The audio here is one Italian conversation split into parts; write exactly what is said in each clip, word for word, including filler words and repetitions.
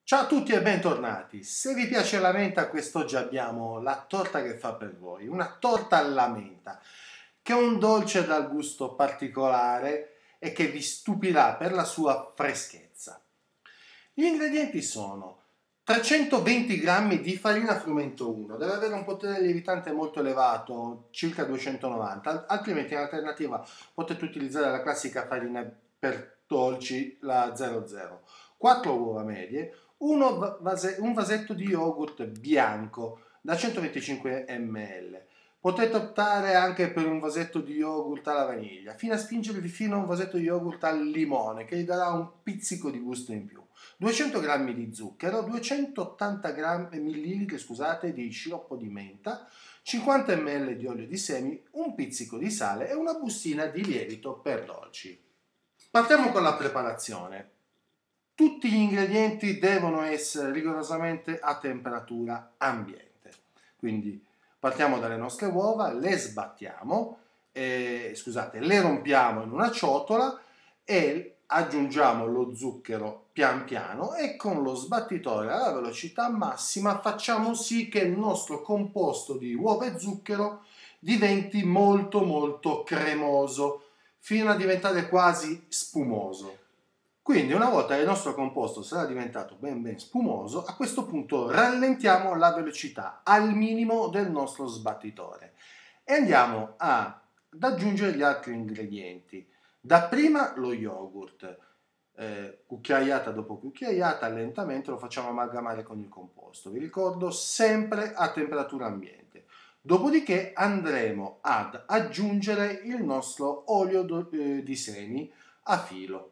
Ciao a tutti e bentornati. Se vi piace la menta, quest'oggi abbiamo la torta che fa per voi, una torta alla menta, che è un dolce dal gusto particolare e che vi stupirà per la sua freschezza. Gli ingredienti sono trecentoventi grammi di farina frumento uno, deve avere un potere lievitante molto elevato, circa duecentonovanta, altrimenti in alternativa potete utilizzare la classica farina per dolci, la zero zero. quattro uova medie, uno vase, un vasetto di yogurt bianco da centoventicinque millilitri. Potete optare anche per un vasetto di yogurt alla vaniglia, fino a spingervi fino a un vasetto di yogurt al limone, che gli darà un pizzico di gusto in più. duecento grammi di zucchero, duecentottanta millilitri scusate, di sciroppo di menta, cinquanta millilitri di olio di semi, un pizzico di sale e una bustina di lievito per dolci. Partiamo con la preparazione. Tutti gli ingredienti devono essere rigorosamente a temperatura ambiente. Quindi partiamo dalle nostre uova, le sbattiamo, eh, scusate, le rompiamo in una ciotola e aggiungiamo lo zucchero pian piano e con lo sbattitore alla velocità massima facciamo sì che il nostro composto di uova e zucchero diventi molto molto cremoso fino a diventare quasi spumoso. Quindi una volta che il nostro composto sarà diventato ben ben spumoso, a questo punto rallentiamo la velocità al minimo del nostro sbattitore e andiamo a, ad aggiungere gli altri ingredienti. Dapprima lo yogurt, eh, cucchiaiata dopo cucchiaiata, lentamente lo facciamo amalgamare con il composto. Vi ricordo, sempre a temperatura ambiente. Dopodiché andremo ad aggiungere il nostro olio eh, di semi a filo,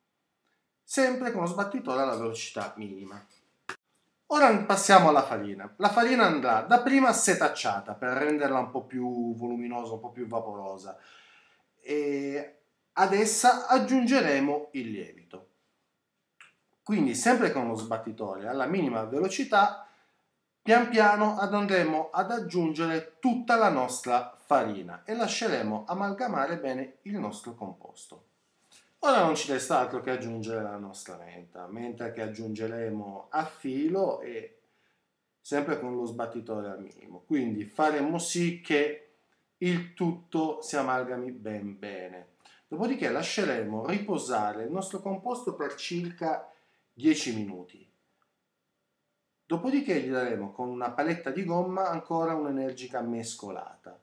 sempre con lo sbattitore alla velocità minima. Ora passiamo alla farina. La farina andrà dapprima setacciata per renderla un po' più voluminosa, un po' più vaporosa, e ad essa aggiungeremo il lievito. Quindi sempre con lo sbattitore alla minima velocità, pian piano andremo ad aggiungere tutta la nostra farina e lasceremo amalgamare bene il nostro composto. Ora non ci resta altro che aggiungere la nostra menta, menta che aggiungeremo a filo e sempre con lo sbattitore al minimo. Quindi faremo sì che il tutto si amalgami ben bene. Dopodiché lasceremo riposare il nostro composto per circa dieci minuti. Dopodiché gli daremo con una paletta di gomma ancora un'energica mescolata,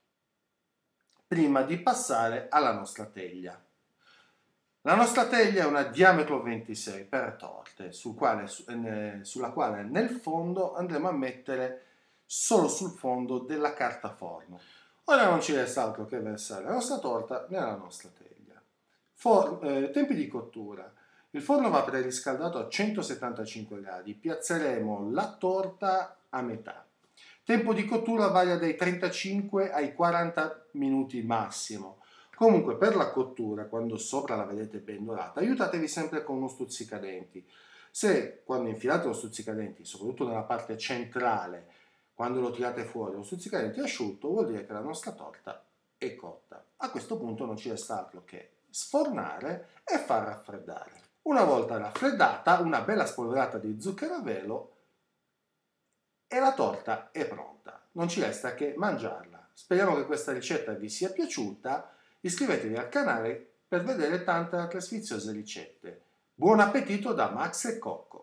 prima di passare alla nostra teglia. La nostra teglia è una diametro ventisei per torte, sul quale, sulla quale nel fondo andremo a mettere solo sul fondo della carta forno. Ora non ci resta altro che versare la nostra torta nella nostra teglia. For, eh, tempi di cottura. Il forno va preriscaldato a centosettantacinque gradi, piazzeremo la torta a metà. Tempo di cottura varia dai trentacinque ai quaranta minuti massimo. Comunque per la cottura, quando sopra la vedete ben dorata, aiutatevi sempre con uno stuzzicadenti. Se quando infilate lo stuzzicadenti, soprattutto nella parte centrale, quando lo tirate fuori, lo stuzzicadenti è asciutto, vuol dire che la nostra torta è cotta. A questo punto non ci resta altro che sfornare e far raffreddare. Una volta raffreddata, una bella spolverata di zucchero a velo e la torta è pronta. Non ci resta che mangiarla. Speriamo che questa ricetta vi sia piaciuta. Iscrivetevi al canale per vedere tante altre sfiziose ricette. Buon appetito da Max e Cocco!